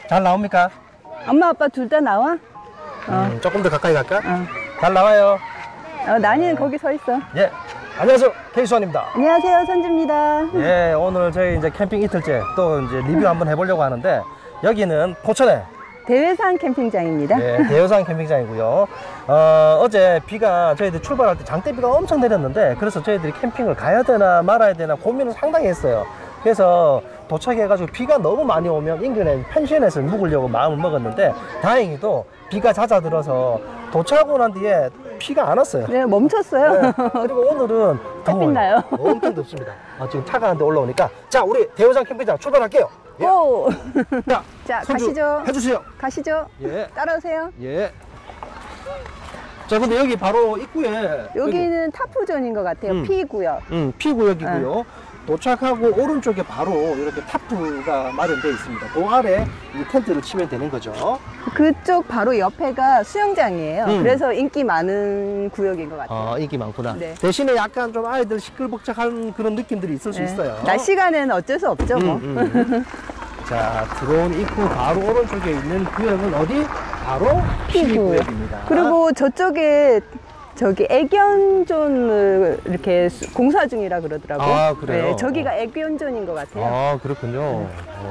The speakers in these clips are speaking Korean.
잘 나옵니까? 엄마 아빠 둘 다 나와? 조금 더 가까이 갈까? 잘 나와요. 나니는 거기 서 있어. 예. 안녕하세요. 케이수환입니다. 안녕하세요. 선주입니다. 예, 오늘 저희 이제 캠핑 이틀째 또 이제 리뷰 한번 해보려고 하는데 여기는 포천에 대회산 캠핑장입니다. 예, 대여산 캠핑장이고요. 어제 비가 저희들 출발할 때 장대비가 엄청 내렸는데 그래서 저희들이 캠핑을 가야 되나 말아야 되나 고민을 상당히 했어요. 그래서 도착해가지고 비가 너무 많이 오면 인근에 펜션에서 묵으려고 마음을 먹었는데 다행히도 비가 잦아들어서 도착하고 난 뒤에 비가 안 왔어요. 네, 멈췄어요. 네. 그리고 오늘은 더워요. 나요. 엄청 덥습니다. 지금 차가 한 대 올라오니까 자, 우리 대여산 캠핑장 출발할게요. 예. 오! 자, 가시죠. 해주세요. 가시죠. 예. 따라오세요. 예. 자, 근데 여기 바로 입구에 여기는 타프존인 것 같아요. P구역. P구역이고요. 도착하고 오른쪽에 바로 이렇게 타프가 마련되어 있습니다. 그 아래 이 텐트를 치면 되는 거죠. 그쪽 바로 옆에가 수영장이에요. 그래서 인기 많은 구역인 것 같아요. 인기 많구나. 네. 대신에 약간 좀 아이들 시끌벅적한 그런 느낌들이 있을 수 있어요. 낮 시간에는 어쩔 수 없죠, 뭐. 자, 들어온 입구 바로 오른쪽에 있는 구역은 어디? 바로 P구역입니다. 그리고 저쪽에 저기 애견존을 이렇게 공사 중이라 그러더라고요. 아, 그래요? 네, 저기가 애견존인 것 같아요. 아, 그렇군요.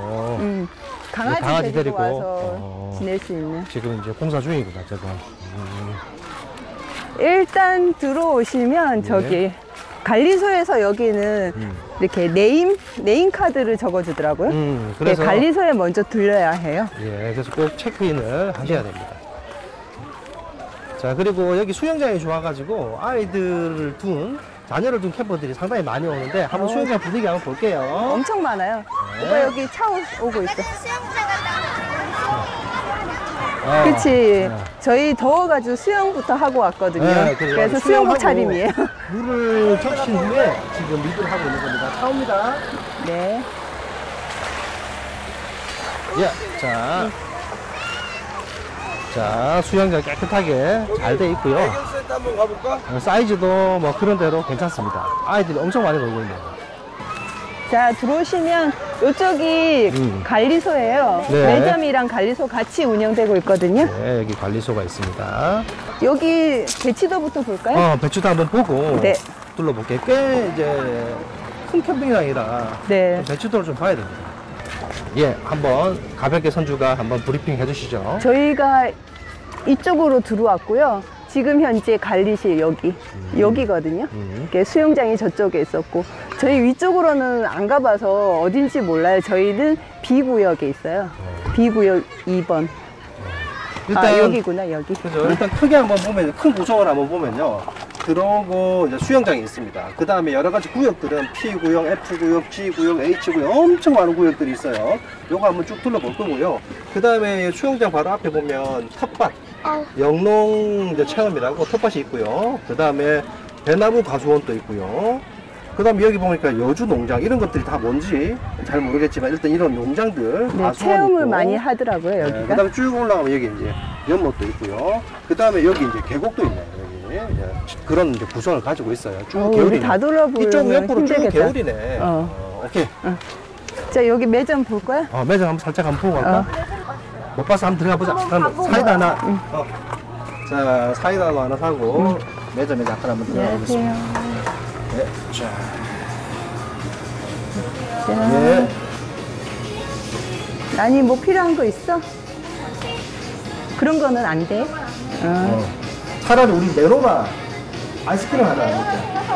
강아지 데리고 와서 지낼 수 있는. 지금 이제 공사 중이구나, 저거. 일단 들어오시면 저기 관리소에서 여기는 이렇게 네임 카드를 적어주더라고요. 그래서 네, 관리소에 먼저 들려야 해요. 예, 그래서 꼭 체크인을 하셔야 됩니다. 자, 그리고 여기 수영장이 좋아가지고 아이들을 둔 자녀를 둔 캠퍼들이 상당히 많이 오는데 한번 수영장 분위기 한번 볼게요. 엄청 많아요. 네. 오빠 여기 차 오고 있어. 어, 그치. 네. 저희 더워가지고 수영부터 하고 왔거든요. 네, 그래서 수영하고 수영복 차림이에요. 물을 적신 후에 지금 리드를 하고 있는 겁니다. 차 옵니다. 네. 예, 자, 수영장 깨끗하게 잘 돼 있고요. 애견센터 한번 가볼까? 사이즈도 뭐 그런 대로 괜찮습니다. 아이들이 엄청 많이 놀고 있네요. 자, 들어오시면 이쪽이 관리소예요. 네. 매점이랑 관리소 같이 운영되고 있거든요. 네, 여기 관리소가 있습니다. 여기 배치도부터 볼까요? 배추도 한번 보고 네. 둘러볼게요. 꽤 이제 큰 캠핑장이라 네. 배추도를 좀 봐야 됩니다. 예, 한번 가볍게 선주가 한번 브리핑 해주시죠. 저희가 이쪽으로 들어왔고요. 지금 현재 관리실 여기거든요. 이렇게 수영장이 저쪽에 있었고 저희 위쪽으로는 안 가봐서 어딘지 몰라요. 저희는 B구역에 있어요. B구역 2번. 일단 여기구나, 여기. 그죠. 일단 크게 한번 보면 큰 구성을 한번 보면요. 들어오고 이제 수영장이 있습니다. 그 다음에 여러 가지 구역들은 P구역, F구역, G구역, H구역 엄청 많은 구역들이 있어요. 요거 한번 쭉 둘러볼 거고요. 그 다음에 수영장 바로 앞에 보면 텃밭, 영농 이제 체험이라고 텃밭이 있고요. 그 다음에 배나무 가수원도 있고요. 그 다음에 여기 보니까 여주 농장 이런 것들이 다 뭔지 잘 모르겠지만 일단 이런 농장들 네, 가수원 체험을 있고, 많이 하더라고요, 여기가. 그 다음에 쭉 올라가면 여기 이제 연못도 있고요. 그 다음에 여기 이제 계곡도 있네요. 여기 그런 이제 구성을 가지고 있어요. 쭉 우리 개울이네. 다 돌아보려면 이쪽 옆으로 쭉 힘들겠다. 개울이네. 오케이. 자, 여기 매점 볼 거야? 매장 한번 살짝 한번 보고 갈까? 못 봐서 한번 들어가 보자. 사이다 하나. 자, 사이다 하나 사고 매점에 잠깐 한번 들어가 보겠습니다. 네, 자. 예. 아니, 뭐 필요한 거 있어? 그런 거는 안 돼. 차라리 우리 메로나 아이스크림 하나 먹자.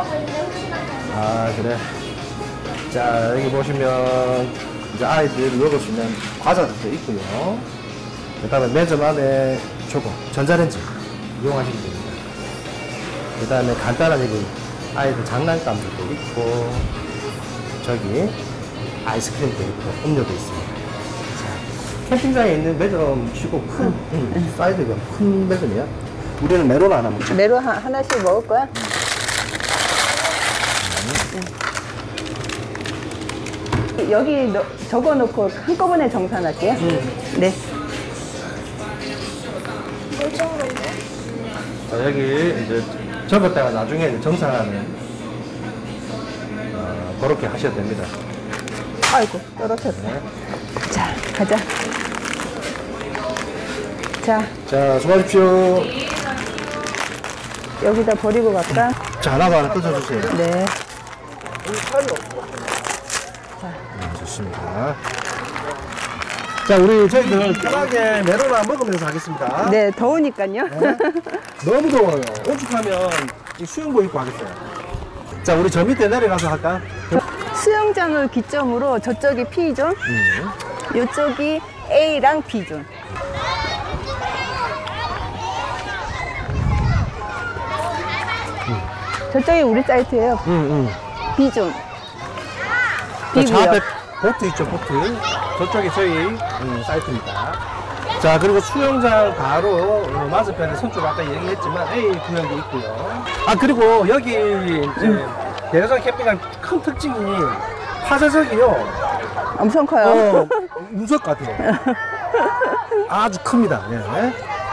아, 그래. 자, 여기 보시면 이제 아이들 먹을 수 있는 과자들도 있고요. 그 다음에 매점 안에 저거 전자레인지 이용하시면 됩니다. 그 다음에 간단한 여기 아이들 장난감들도 있고 저기 아이스크림도 있고 음료도 있습니다. 자, 캠핑장에 있는 매점 치고 큰 사이즈가 큰 매점이야. 우리는 메로나 하나 먹자. 메로 하나씩 먹을 거야? 여기 적어놓고 한꺼번에 정산할게요. 네. 자, 여기 이제 적었다가 나중에 이제 정산하는 그렇게 하셔도 됩니다. 아이고, 떨어졌다. 자, 가자. 자, 자, 수고하십시오. 여기다 버리고 갈까? 자, 하나 뜯어주세요. 네. 좋습니다. 자, 우리 저희들 편하게 메로나 먹으면서 하겠습니다. 네, 더우니까요. 네. 너무 더워요. 오죽하면 이 수영복 입고 하겠어요. 자, 우리 저 밑에 내려가서 할까? 수영장을 기점으로 저쪽이 P존, 이쪽이 A랑 B존. 저쪽이 우리 사이트예요. B존. 저 앞에 B구역. 보트 있죠, 보트. 저쪽이 저희 사이트입니다. 자, 그리고 수영장 바로 맞은편에 선쪽 아까 얘기했지만 A 구역이 있고요. 아, 그리고 여기 이제 대여산 캠핑장 큰 특징이 화재석이요. 엄청 커요. 무섭 같아요. 아주 큽니다. 예.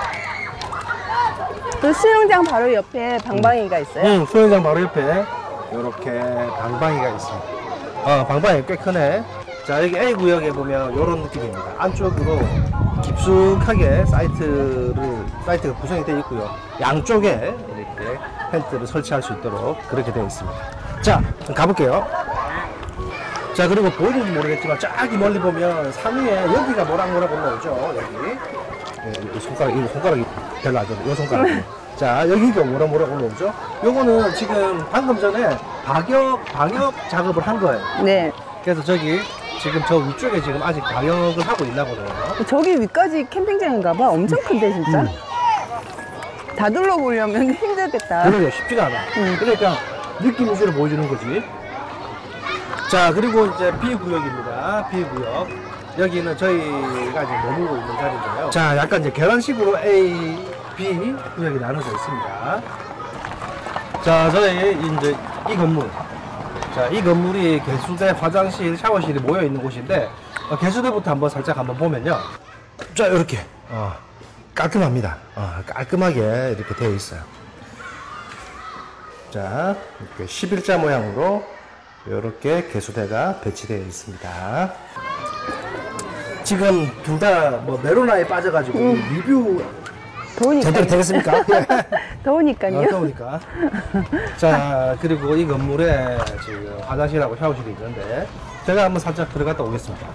그 수영장 바로 옆에 방방이가 있어요. 수영장 바로 옆에 이렇게 방방이가 있습니다. 방방이 꽤 크네. 자, 여기 A 구역에 보면 이런 느낌입니다. 안쪽으로 깊숙하게 사이트가 구성이 되어 있고요. 양쪽에 이렇게 텐트를 설치할 수 있도록 그렇게 되어 있습니다. 자, 그럼 가볼게요. 자, 그리고 보이는지 모르겠지만 저기 멀리 보면 산 위에 여기가 모락모락 올라오죠. 여기. 이 손가락이 별로 안 좋아요. 이 손가락이. 자, 여기가 모락모락 올라오죠. 요거는 지금 방금 전에 방역 작업을 한 거예요. 네. 그래서 저기 지금 저 위쪽에 지금 아직 방역을 하고 있나 보네요. 저기 위까지 캠핑장인가 봐. 엄청 큰데 진짜. 다 둘러보려면 힘들겠다. 그러게요. 쉽지가 않아. 그러니까 느낌 위주로 보여주는 거지. 자, 그리고 이제 B구역입니다. B구역. 여기는 저희가 이제 머물고 있는 자리인데요. 자, 약간 이제 계란식으로 A, B 구역이 나눠져 있습니다. 자, 저희 이제 이 건물. 자, 이 건물이 개수대, 화장실, 샤워실이 모여 있는 곳인데, 개수대부터 한번 보면요. 자, 이렇게 깔끔합니다. 깔끔하게 이렇게 되어 있어요. 자, 이렇게 11자 모양으로 이렇게 개수대가 배치되어 있습니다. 지금 둘 다 뭐 메로나에 빠져가지고 리뷰 더우니까. 제대로 되겠습니까? 더우니까요. 더우니까. 자, 그리고 이 건물에 지금 화장실하고 샤워실이 있는데 제가 한번 살짝 들어갔다 오겠습니다.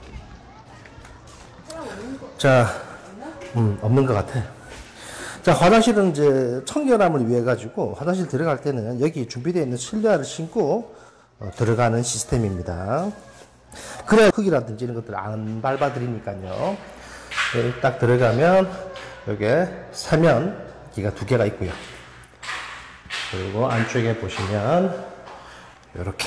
자, 없는 것 같아. 자, 화장실은 이제 청결함을 위해 가지고 화장실 들어갈 때는 여기 준비되어 있는 실내화를 신고 들어가는 시스템입니다. 그래 흙이라든지 이런 것들 안 밟아드리니까요. 네, 딱 들어가면 여기에 세면기가 2개가 있고요. 그리고 안쪽에 보시면 이렇게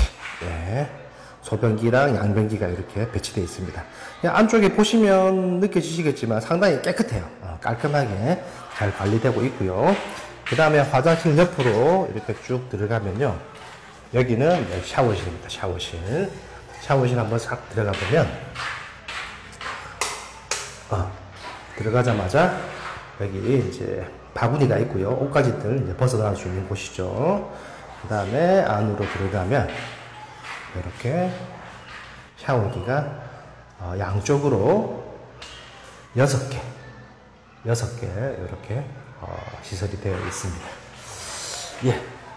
소변기랑 양변기가 이렇게 배치되어 있습니다. 안쪽에 보시면 느껴지시겠지만 상당히 깨끗해요. 깔끔하게 잘 관리되고 있고요. 그 다음에 화장실 옆으로 이렇게 쭉 들어가면요. 여기는 샤워실입니다. 샤워실 한번 싹 들어가 보면 들어가자마자 여기 이제 바구니가 있고요. 옷가지들 이제 벗어날 수 있는 곳이죠. 그 다음에 안으로 들어가면 이렇게 샤워기가 양쪽으로 6개 이렇게 시설이 되어 있습니다. 예.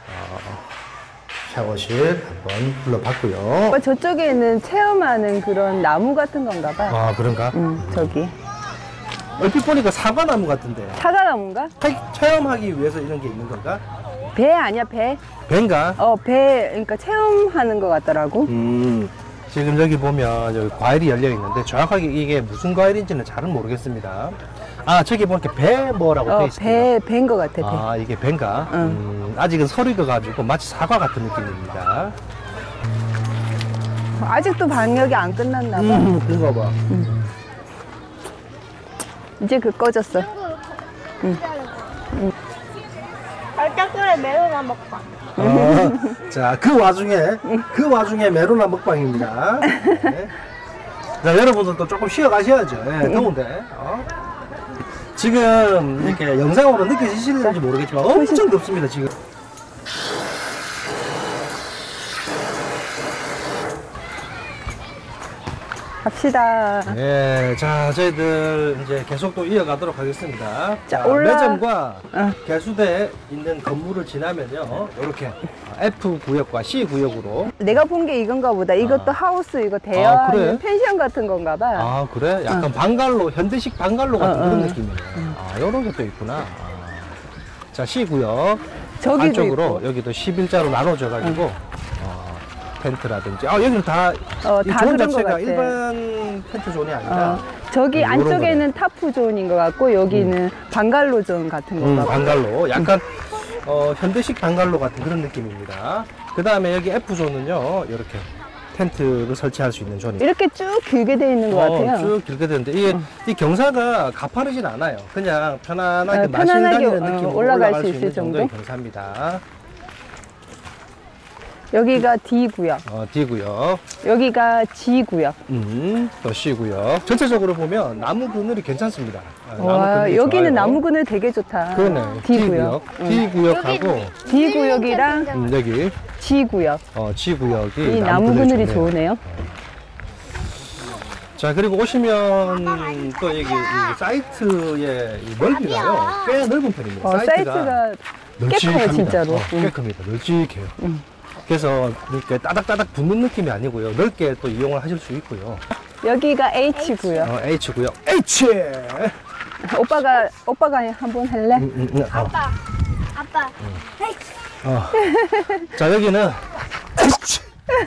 샤워실 한번 불러봤고요. 저쪽에는 체험하는 그런 나무 같은 건가 봐. 그런가? 저기. 얼핏 보니까 사과나무 같은데. 사과나무인가? 체험하기 위해서 이런 게 있는 건가? 배 아니야, 배? 배인가? 배, 그러니까 체험하는 것 같더라고. 지금 여기 보면 여기 과일이 열려 있는데 정확하게 이게 무슨 과일인지는 잘은 모르겠습니다. 저기 보니까 배 뭐라고 돼 있습니다. 배인 것 같아, 배. 이게 배인가? 아직은 서리가 가지고 마치 사과 같은 느낌입니다. 아직도 방역이 안 끝났나 봐. 그런가 봐. 이제 꺼졌어. 얼짝술에 메로나 먹방. 자, 그 와중에 메로나 먹방입니다. 네. 자, 여러분들도 조금 쉬어 가셔야죠. 더운데. 지금 이렇게 영상으로 느껴지실는지 모르겠지만 엄청 덥습니다, 지금. 갑시다. 네, 자, 저희들 이제 계속 또 이어가도록 하겠습니다. 자, 올라- 매점과 어. 개수대에 있는 건물을 지나면요, 이렇게 F 구역과 C 구역으로. 내가 본 게 이건가 보다. 이것도 하우스, 이거 대여 아, 그래? 펜션 같은 건가 봐. 아, 그래? 약간 방갈로, 현대식 방갈로 같은 그런 느낌이네. 음. 아, 요런 게 또 있구나. 아. 자, C 구역. 저기도 안쪽으로 있고. 여기도 11자로 나눠져가지고, 텐트라든지. 아, 여기는 다, 이 다 존 그런 것 자체가 같아. 일반 텐트 존이 아니라, 저기 요런 안쪽에는 타프 존인 것 같고, 여기는 방갈로 존 같은 건가 봐. 방갈로. 약간, 현대식 방갈로 같은 그런 느낌입니다. 그 다음에 여기 F존은요, 이렇게 텐트를 설치할 수 있는 존이. 이렇게 쭉 길게 돼 있는 것 같아요. 쭉 길게 되는데, 이게, 이 경사가 가파르진 않아요. 그냥 편안하게 마실 편안하게, 다니는 느낌으로 올라갈 올라갈 수 수 있을 있는 정도의 정도? 경사입니다. 여기가 D 구역, D구역. 여기가 G 구역. 또 C구역. 전체적으로 보면 나무 그늘이 괜찮습니다. 나무 와, 그늘이 여기는 좋아요. 나무 그늘 되게 좋다. 그러네. D 구역. D구역하고, D 구역이랑 여기, G 구역. G구역이 이 나무 그늘이 좋네요. 좋으네요. 자, 그리고 오시면 또 여기 이 사이트의 이 넓이가요, 꽤 넓은 편입니다. 사이트가 꽤 커요, 진짜로. 꽤 큽니다. 널찍해요. 그래서 이렇게 따닥따닥 붙는 느낌이 아니고요. 넓게 또 이용을 하실 수 있고요. 여기가 H 구역. H구역. H! 오빠가 한번 할래? 아빠. 자, 여기는 H!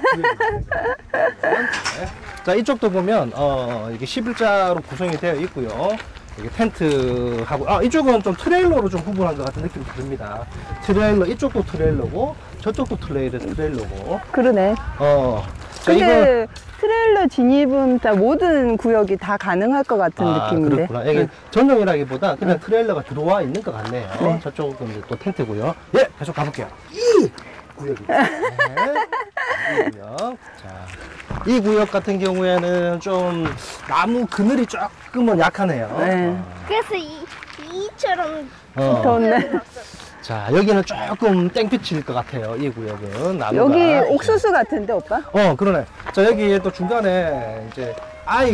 자, 이쪽도 보면 이게 11자로 구성이 되어 있고요. 이게 텐트하고, 이쪽은 좀 트레일러로 좀 구분한 것 같은 느낌이 듭니다. 트레일러, 이쪽도 트레일러고 저쪽도 트레일러고. 그러네. 자, 이거 근데 트레일러 진입은 다 모든 구역이 다 가능할 것 같은 느낌인데. 그렇구나. 이게 전용이라기보다 그냥 트레일러가 들어와 있는 것 같네요. 네. 저쪽은 이제 또 텐트고요. 예, 계속 가볼게요. 이 구역이. 네. 이 구역. 자, 이 구역 같은 경우에는 좀 나무 그늘이 조금은 약하네요. 네. 그래서 이처럼 좋네. 자, 여기는 조금 땡볕일 것 같아요. 이 구역은 나무가. 여기 옥수수 같은데, 오빠? 그러네. 자, 여기 또 중간에 이제 I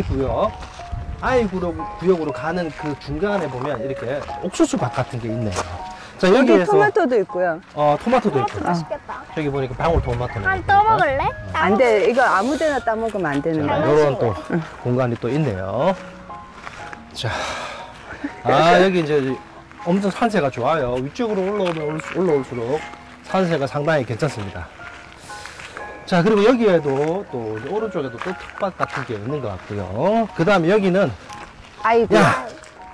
구역으로 가는 그 중간에 보면 이렇게 옥수수 밭 같은 게 있네요. 자, 여기 여기에서 토마토도 있고요. 토마토도 있고. 맛있겠다. 저기 보니까 방울토마토는. 한 떠먹을래? 안 돼. 이거 아무 데나 따먹으면 안 되는 거야. 이런 또 공간이 또 있네요. 자, 여기 이제 엄청 산세가 좋아요. 위쪽으로 올라올수록 산세가 상당히 괜찮습니다. 자, 그리고 여기에도 또 이제 오른쪽에도 또 텃밭 같은 게 있는 것 같고요. 그 다음에 여기는 아이고. 야,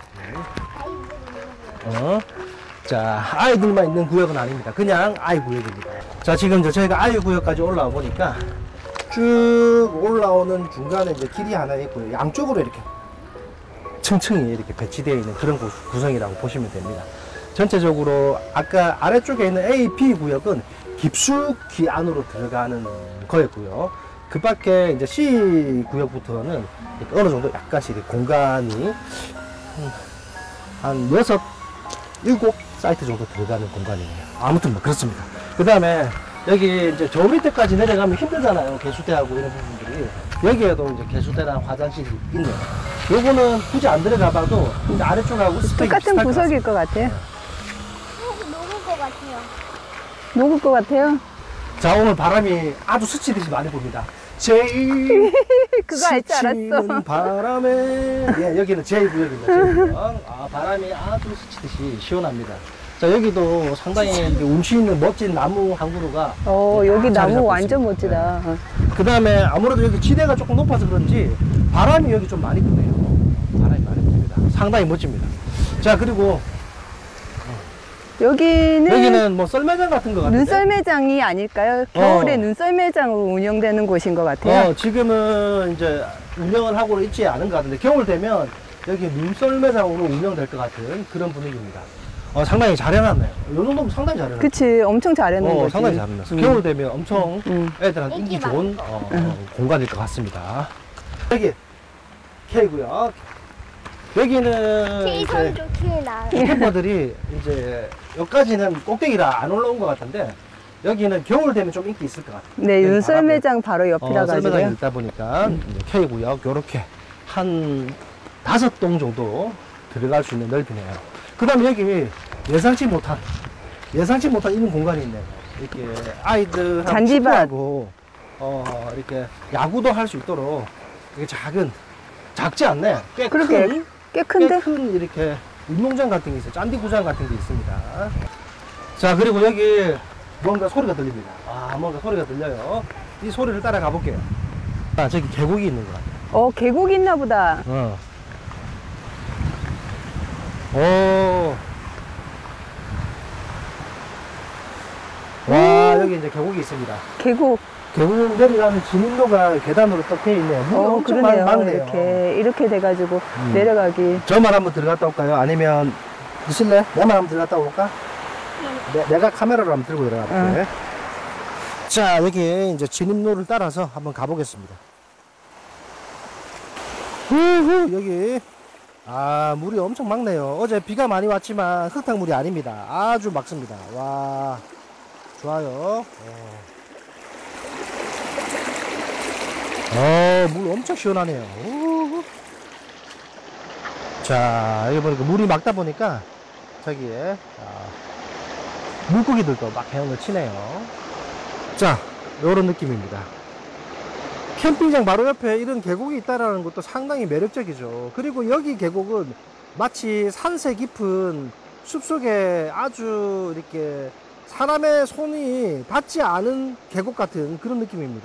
자, 아이들만 있는 구역은 아닙니다. 그냥 아이 구역입니다. 자, 지금 이제 저희가 아이 구역까지 올라와 보니까 쭉 올라오는 중간에 이제 길이 하나 있고요. 양쪽으로 이렇게 층층이 이렇게 배치되어 있는 그런 구성이라고 보시면 됩니다. 전체적으로 아까 아래쪽에 있는 A, B 구역은 깊숙이 안으로 들어가는 거였고요. 그 밖에 이제 C 구역부터는 어느 정도 약간씩 공간이 한 6, 7 사이트 정도 들어가는 공간이네요. 아무튼 뭐 그렇습니다. 그 다음에 여기 이제 저 밑에까지 내려가면 힘들잖아요. 개수대하고 이런 부분들이. 여기에도 이제 개수대랑 화장실이 있네요. 요거는 굳이 안 들어가봐도 이제 아래쪽하고 스펙이 똑같은 비슷할 것 구석일 것 같아요. 녹을 것 같아요. 녹을 것 같아요. 자, 오늘 바람이 아주 스치듯이 많이 봅니다. 제일 그거 알 줄 알았어. 스치는 바람에. 예, 여기는 제2구역입니다. 제2구역. 바람이 아주 스치듯이 시원합니다. 자, 여기도 상당히 이제 운치 있는 멋진 나무 한 그루가. 여기 자리 나무 잡고 완전 있습니다. 멋지다. 그 다음에 아무래도 여기 지대가 조금 높아서 그런지 바람이 여기 좀 많이 부네요. 바람이 많이 붑니다. 상당히 멋집니다. 자, 그리고 여기는 뭐 썰매장 같은 것 같은데. 눈썰매장이 아닐까요? 겨울에 눈썰매장으로 운영되는 곳인 것 같아요. 지금은 이제 운영을 하고 있지 않은 것 같은데 겨울 되면 여기 눈썰매장으로 운영될 것 같은 그런 분위기입니다. 상당히 잘 해놨네요. 이 정도면 상당히 잘 해놨어요. 그치, 엄청 잘해놓은 거지. 상당히 잘 해놨어요. 겨울 되면 엄청 애들한테 인기 인기 좋은 공간일 것 같습니다. 여기 K구역. 여기는 K선 이제 좋긴 나. 캠퍼들이 이제 여기까지는 꼭대기라 안 올라온 것 같은데 여기는 겨울 되면 좀 인기 있을 것 같아요. 네, 윤썰매장 바로 옆이라 썰매장이 가지고요. 있다 보니까 K구역 요렇게 한 5동 정도 들어갈 수 있는 넓이네요. 그 다음에 여기 예상치 못한 이런 공간이 있네요. 이렇게 아이들하고 잔디밭. 축구하고 이렇게 야구도 할 수 있도록 이렇게 작지 않네. 그러게, 꽤 큰데? 큰 이렇게 운동장 같은 게 있어요. 짠디구장 같은 게 있습니다. 자, 그리고 여기 뭔가 소리가 들립니다. 뭔가 소리가 들려요. 이 소리를 따라가 볼게요. 저기 계곡이 있는 것 같아요. 계곡이 있나 보다. 와, 여기 이제 계곡이 있습니다. 계곡. 계곡 내려가면 진입로가 계단으로 딱 되어 있네요. 물이 엄청 그러네요. 많네요. 이렇게 돼가지고 내려가기. 저만 한번 들어갔다 올까요? 아니면 드실래? 내만 한번 들어갔다 올까? 내가 카메라로 한번 들고 들어갈게. 자, 여기 이제 진입로를 따라서 한번 가보겠습니다. 여기 물이 엄청 맑네요. 어제 비가 많이 왔지만 흙탕물이 아닙니다. 아주 맑습니다. 와, 좋아요. 물 엄청 시원하네요. 자, 여기 보니까 물이 맑다 보니까 저기에 물고기들도 막 헤엄을 치네요. 자, 요런 느낌입니다. 캠핑장 바로 옆에 이런 계곡이 있다는 것도 상당히 매력적이죠. 그리고 여기 계곡은 마치 산세 깊은 숲속에 아주 이렇게 사람의 손이 닿지 않은 계곡 같은 그런 느낌입니다.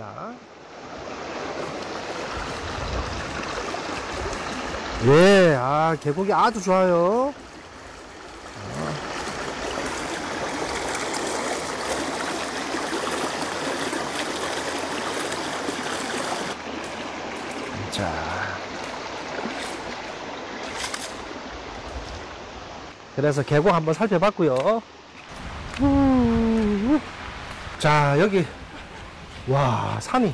예, 계곡이 아주 좋아요. 자, 그래서 계곡 한번 살펴봤고요. 자, 여기 와, 산이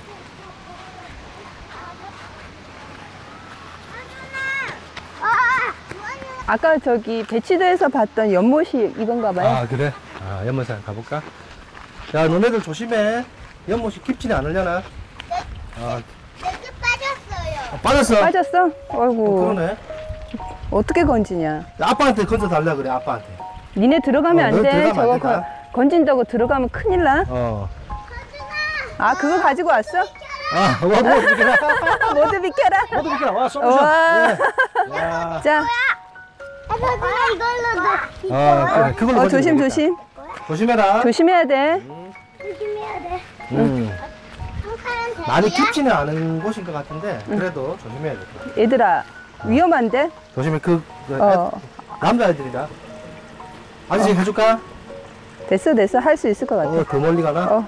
아까 저기 배치도에서 봤던 연못이 이건가 봐요. 그래? 연못산 가볼까? 야, 너네들 조심해. 연못이 깊지는 않으려나? 내게 빠졌어요. 빠졌어? 빠졌어? 어이구. 그러네. 어떻게 건지냐. 아빠한테 건져달라 그래, 아빠한테. 니네 들어가면 안 너 돼. 들어가면 저거 안 될까? 건진다고 들어가면 큰일 나. 그거 가지고 왔어? 모두 비켜라. 모두 비켜라. 모두 비켜라. 와, 쏘셔. 와. 예. 야. 자, 이걸로 그래, 그걸로 건지면 조심, 되겠다. 조심. 조심해라. 조심해야 돼. 조심해야 돼. 한 칸은 돼. 많이 깊지는 않은 곳인 것 같은데, 그래도 조심해야겠다. 얘들아, 위험한데? 조심해, 어. 남자애들이라. 아저씨 해줄까? 됐어. 할 수 있을 것 같아. 더 멀리 가나?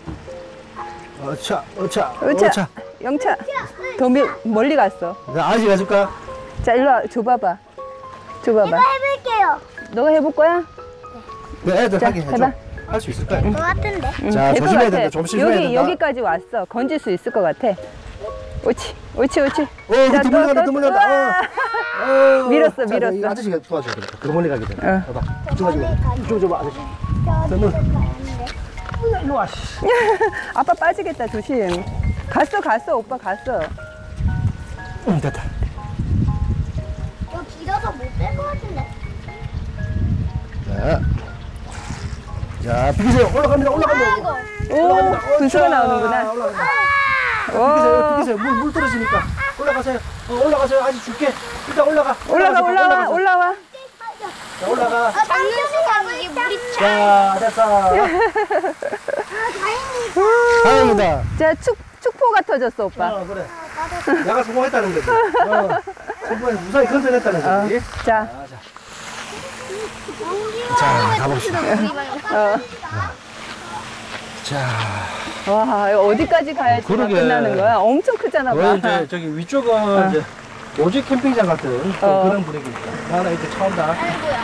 으차. 어차. 영차. 더 멀리 갔어. 아저씨 해줄까? 자, 일로 와. 줘봐봐. 이거 해볼게요. 너가 해볼 거야? 애들 자, 하게 해줘. 해봐. 할 수 있을 거야. 것 같은데. 자, 될 것 조심해야 같아. 된다. 조심해야 된다. 여기까지 왔어. 건질 수 있을 것 같아. 옳지. 더 물려간다. 밀었어. 이 아저씨가 도와줘야 되겠다. 더 멀리 가게 되네. 어. 봐봐. 이쪽 줘봐, 아저씨. 저기 일로 와. 아빠 빠지겠다. 조심. 갔어. 오빠 갔어. 됐다. 이거 길어서 못 뺄 것 같은데. 자, 비키세요. 올라갑니다. 오, 분수가 나오는구나. 비키세요. 물 떨어지니까. 올라가세요. 올라가세요. 아직 줄게. 일단 올라가. 올라와. 자, 올라가. 잡는 순간 이게 물이 자, 됐어. 다행이다. 자, 축포가 터졌어, 오빠. 그래. 내가 성공했다는 거지. 성공해. 무사히 건져냈다는 거지. 자. 자, 가봅시다. 자. 와, 어디까지 가야지 그러게. 끝나는 거야? 엄청 크잖아, 봐. 이제 저기 위쪽은 이제 오지 캠핑장 같은 또 그런 분위기입니다. 하나 이제 차온다.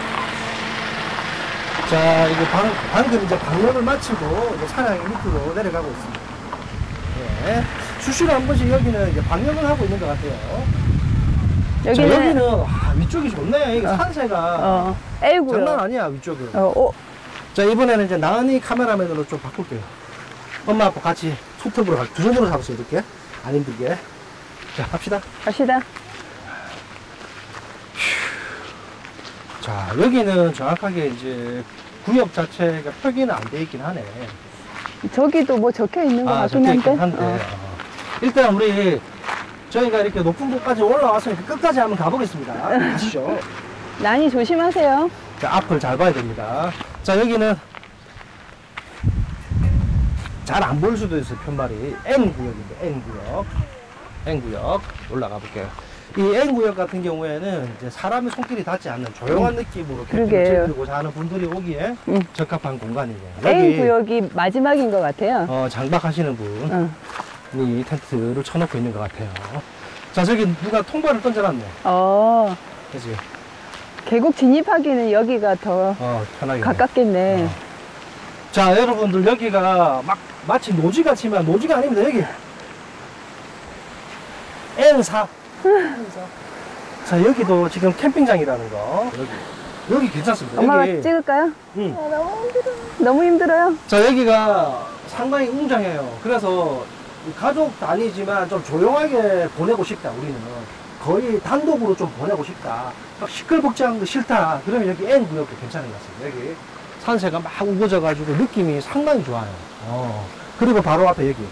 자, 이거 방금 이제 방역을 마치고 이제 차량이 밑으로 내려가고 있습니다. 예. 수시로 한 번씩 여기는 이제 방역을 하고 있는 것 같아요. 자, 여기는 위쪽이 좋네. 이게 산세가 에이구요. 장난 아니야, 위쪽은. 자, 이번에는 이제 나은이 카메라맨으로 좀 바꿀게요. 엄마 아빠 같이 투톱으로 두 손으로 잡으세요. 이렇게 안 힘들게. 자, 합시다. 갑시다. 자, 여기는 정확하게 이제 구역 자체가 표기는 안 돼 있긴 하네. 저기도 뭐 적혀 있는 것 같긴 적혀 있긴 한데. 한데. 일단 우리 저희가 이렇게 높은 곳까지 올라왔으니까 끝까지 한번 가보겠습니다. 가시죠. 난이 조심하세요. 자, 앞을 잘 봐야 됩니다. 자, 여기는 잘 안 보일 수도 있어요. 편말이 N구역입니다. N구역. N구역 올라가 볼게요. 이 N구역 같은 경우에는 이제 사람의 손길이 닿지 않는 조용한 느낌으로 그러게요. 즐기고 사는 분들이 오기에 적합한 공간이에요. A 구역이 마지막인 것 같아요. 장박하시는 분이 응. 텐트를 쳐놓고 있는 것 같아요. 자, 저기 누가 통발을 던져놨네. 그치? 계곡 진입하기는 여기가 더 편하게. 가깝겠네. 자, 여러분들 여기가 마치 노지같이만 노지가 아닙니다. 여기 N4. 자, 여기도 지금 캠핑장이라는 거. 여기 괜찮습니다. 엄마가 여기. 찍을까요? 응. 너무 힘들어. 너무 힘들어요. 자, 여기가 상당히 웅장해요. 그래서 가족 단위지만 좀 조용하게 보내고 싶다. 우리는 거의 단독으로 좀 보내고 싶다. 막 시끌벅적한 거 싫다. 그러면 여기 N구역도 괜찮은 것 같습니다. 여기 산세가 막 우거져가지고 느낌이 상당히 좋아요. 그리고 바로 앞에 여기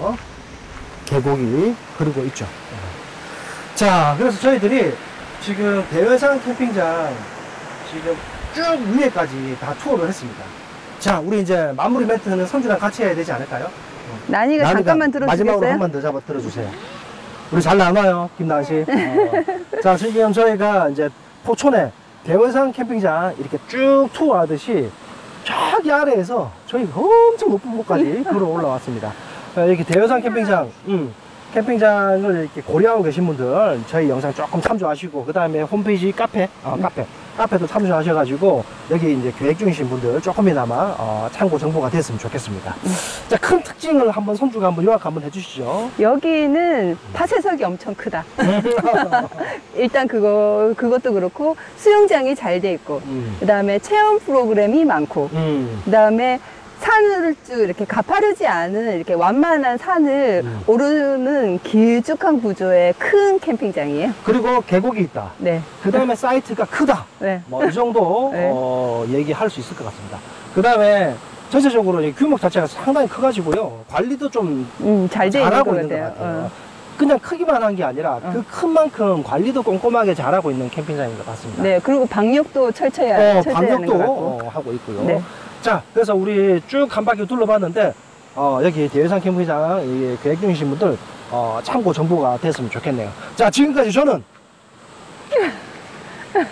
계곡이 그리고 있죠. 자, 그래서 저희들이 지금 대회상 캠핑장 지금 쭉 위에까지 다 투어를 했습니다. 자, 우리 이제 마무리 멘트는 선주랑 같이 해야 되지 않을까요? 난이가 잠깐만 들어주겠어요? 마지막으로 한 번 더 잡아 들어주세요. 우리 잘 나눠요, 김나은 씨. 자, 지금 저희가 이제 포촌에 대회상 캠핑장 이렇게 쭉 투어하듯이 저기 아래에서 저희 엄청 높은 곳까지 걸어 올라왔습니다. 이렇게 대회상 캠핑장, 캠핑장을 이렇게 고려하고 계신 분들 저희 영상 조금 참조하시고 그 다음에 홈페이지 카페도 참조하셔가지고 여기 이제 계획 중이신 분들 조금이나마 참고 정보가 됐으면 좋겠습니다. 자, 큰 특징을 한번 선주가 한번 요약 한번 해주시죠. 여기는 파쇄석이 엄청 크다. 일단 그것도 그렇고 수영장이 잘 돼 있고, 그 다음에 체험 프로그램이 많고, 그 다음에 산을 쭉 이렇게 가파르지 않은 이렇게 완만한 산을 오르는 길쭉한 구조의 큰 캠핑장이에요. 그리고 계곡이 있다. 네. 그 다음에 사이트가 크다. 네. 뭐 이 정도 네. 얘기할 수 있을 것 같습니다. 그 다음에 전체적으로 이 규모 자체가 상당히 커가지고요. 관리도 좀 잘 돼 있는 것 잘하고 있는 것 같아요. 같아요. 그냥 크기만 한 게 아니라 그 큰 만큼 관리도 꼼꼼하게 잘하고 있는 캠핑장인 것 같습니다. 네. 그리고 방역도 철저히 하는 것 방역도 같고. 하고 있고요. 네. 자, 그래서 우리 쭉 한 바퀴 둘러봤는데 여기 대회상 캠핑장 계획 중이신 분들 참고 정보가 됐으면 좋겠네요. 자, 지금까지 저는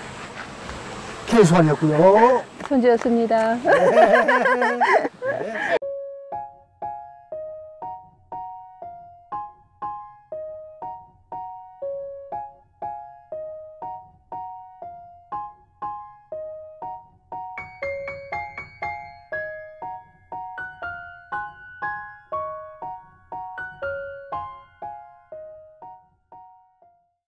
K수환이었고요. 손주였습니다. 네.